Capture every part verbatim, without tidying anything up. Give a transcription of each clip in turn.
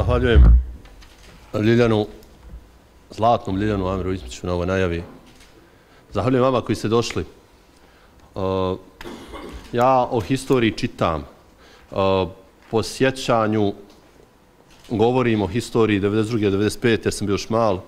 Zahvaljujem Ljiljanu, zlatnom Ljiljanu Amiru Ismiću na ovoj najavi. Zahvaljujem vama koji ste došli. Ja o historiji čitam. Po sjećanju govorim o historiji devedeset druge do devedeset pete jer sam bio još mal.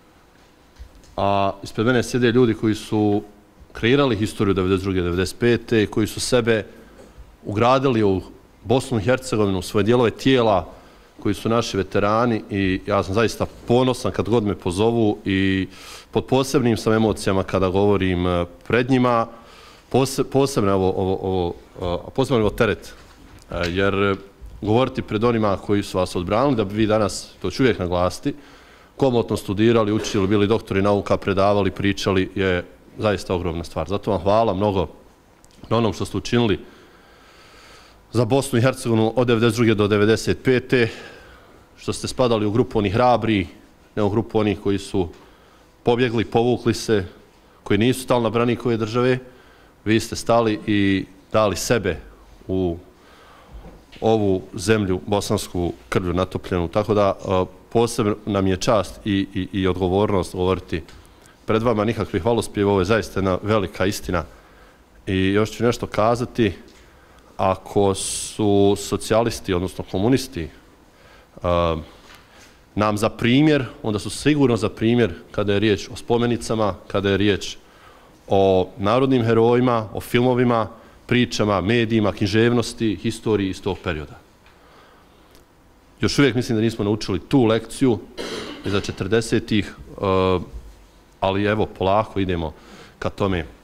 A ispred mene sjede ljudi koji su kreirali historiju devedeset druge do devedeset pete koji su sebe ugradili u Bosnu i Hercegovinu, svoje dijelove tijela, koji su naši veterani i ja sam zaista ponosan kad god me pozovu i pod posebnim sam emocijama kada govorim pred njima. Posebno ovo, ovo, ovo, posebno ovo teret, jer govoriti pred onima koji su vas odbranili, da bi vi danas, to ću uvijek naglasiti, komotno studirali, učili, bili doktori nauka, predavali, pričali, je zaista ogromna stvar. Zato vam hvala mnogo na onom što ste učinili za Bosnu i Hercegovinu od devedeset druge do devedeset pete što ste spadali u grupu onih hrabri, ne u grupu onih koji su pobjegli, povukli se, koji nisu stali na branikove države. Vi ste stali i dali sebe u ovu zemlju bosansku krvlju natopljenu. Tako da posebno nam je čast i, i, i odgovornost govoriti pred vama. Nikakvi hvalospjevi, ovo je zaista jedna velika istina. I još ću nešto kazati. Ako su socijalisti, odnosno komunisti, uh, nam za primjer, onda su sigurno za primjer kada je riječ o spomenicama, kada je riječ o narodnim herojima, o filmovima, pričama, medijima, književnosti, historiji iz tog perioda. Još uvijek mislim da nismo naučili tu lekciju iza četrdesetih, uh, ali evo, polako idemo ka tome.